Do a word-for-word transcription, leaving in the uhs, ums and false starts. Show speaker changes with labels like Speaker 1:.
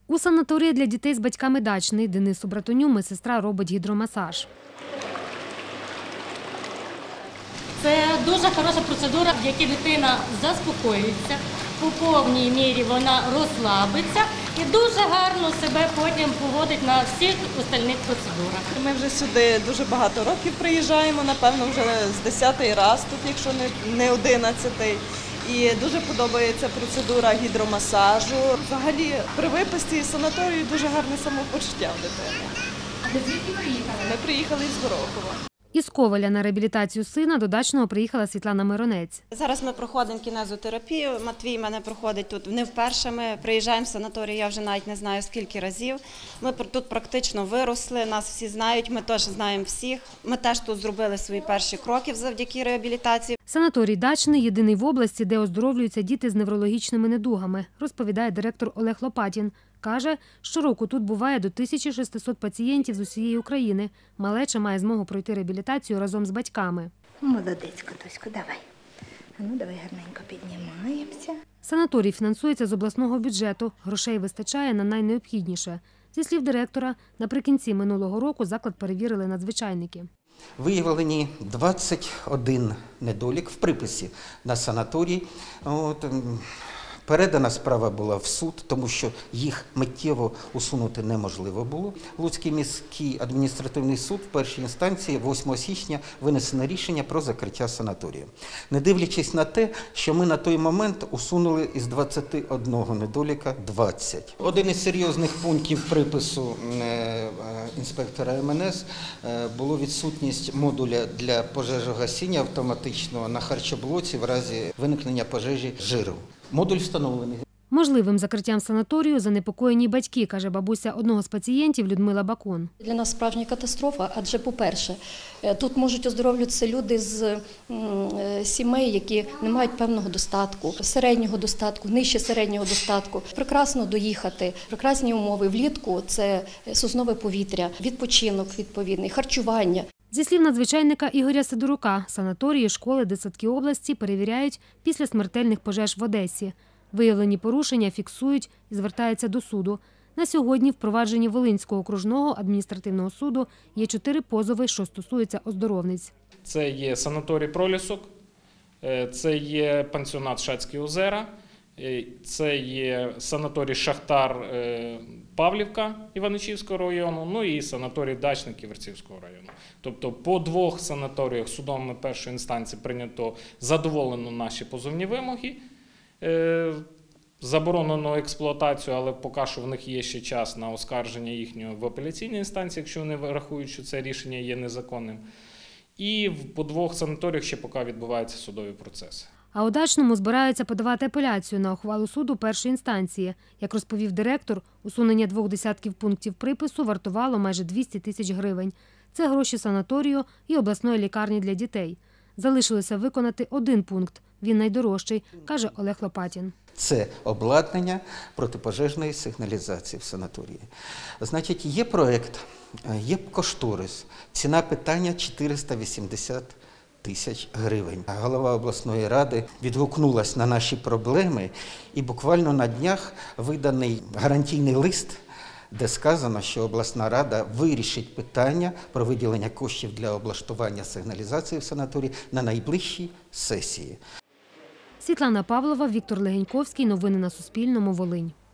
Speaker 1: У санаторії для дітей з батьками Дачний Денису Братоню медсестра робить гідромасаж.
Speaker 2: Це дуже хороша процедура, в якій дитина заспокоюється, у повній мірі вона розслабиться і дуже гарно себе потім поводить на всіх остальних процедурах.
Speaker 3: Ми вже сюди дуже багато років приїжджаємо, напевно, вже з десятий раз тут, якщо не одинадцятий. І дуже подобається процедура гідромасажу. Взагалі при виписці із санаторію дуже гарне самопочуття в дитини.
Speaker 1: А де звідки приїхали?
Speaker 3: Ми приїхали із Горохова.
Speaker 1: Із Ковеля на реабілітацію сина до Дачного приїхала Світлана Миронець.
Speaker 4: Зараз ми проходимо кінезотерапію. Матвій в мене проходить тут не вперше. Ми приїжджаємо в санаторій, я вже навіть не знаю скільки разів. Ми тут практично виросли, нас всі знають, ми теж знаємо всіх. Ми теж тут зробили свої перші кроки завдяки реабілітації.
Speaker 1: Санаторій Дачний – єдиний в області, де оздоровлюються діти з неврологічними недугами, розповідає директор Олег Лопатін. Каже, щороку тут буває до тисячі шестисот пацієнтів з усієї України. Малеча має змогу пройти реабілітацію разом з батьками.
Speaker 5: Молодець, Котусько, давай. А ну, давай гарненько піднімаємося.
Speaker 1: Санаторій фінансується з обласного бюджету. Грошей вистачає на найнеобхідніше. Зі слів директора, наприкінці минулого року заклад перевірили надзвичайники.
Speaker 6: Виявлені двадцять один недолік в приписі на санаторій. От, передана справа була в суд, тому що їх миттєво усунути неможливо було. Луцький міський адміністративний суд в першій інстанції восьмого січня винесено рішення про закриття санаторію. Не дивлячись на те, що ми на той момент усунули із двадцяти одного недоліка двадцять. Один із серйозних пунктів припису інспектора ем ен ес було відсутність модуля для пожежогасіння автоматичного на харчоблоці в разі виникнення пожежі жиру. Модуль встановлений.
Speaker 1: Можливим закриттям санаторію занепокоєні батьки, каже бабуся одного з пацієнтів Людмила Бакун.
Speaker 7: Для нас справжня катастрофа, адже, по-перше, тут можуть оздоровлюватися люди з сімей, які не мають певного достатку, середнього достатку, нижче середнього достатку. Прекрасно доїхати, прекрасні умови влітку – це соснове повітря, відпочинок відповідний, харчування.
Speaker 1: Зі слів надзвичайника Ігоря Сидорука, санаторії, школи, дитсадки області перевіряють після смертельних пожеж в Одесі. Виявлені порушення фіксують і звертаються до суду. На сьогодні в провадженні Волинського окружного адміністративного суду є чотири позови, що стосуються оздоровниць.
Speaker 8: Це є санаторій «Пролісок», це є пансіонат «Шацькі озера», це є санаторій «Шахтар» Павлівка Іваничівського району, ну і санаторій Дачний Ківерцівського району. Тобто по двох санаторіях судом першої інстанції прийнято задоволено наші позовні вимоги. Заборонено експлуатацію, але поки що в них є ще час на оскарження їхнього в апеляційній інстанції, якщо вони рахують, що це рішення є незаконним. І по двох санаторіях ще поки відбуваються судові процеси.
Speaker 1: А у Дачному збираються подавати апеляцію на ухвалу суду першої інстанції. Як розповів директор, усунення двох десятків пунктів припису вартувало майже двісті тисяч гривень. Це гроші санаторію і обласної лікарні для дітей. Залишилося виконати один пункт. Він найдорожчий, каже Олег Лопатін.
Speaker 6: Це обладнання протипожежної сигналізації в санаторії. Значить, є проєкт, є кошторис. Ціна питання чотириста вісімдесят тисяч гривень. Голова обласної ради відгукнулась на наші проблеми і буквально на днях виданий гарантійний лист, де сказано, що обласна рада вирішить питання про виділення коштів для облаштування сигналізації в санаторії на найближчій сесії.
Speaker 1: Світлана Павлова, Віктор Легеньковський. Новини на Суспільному. Волинь.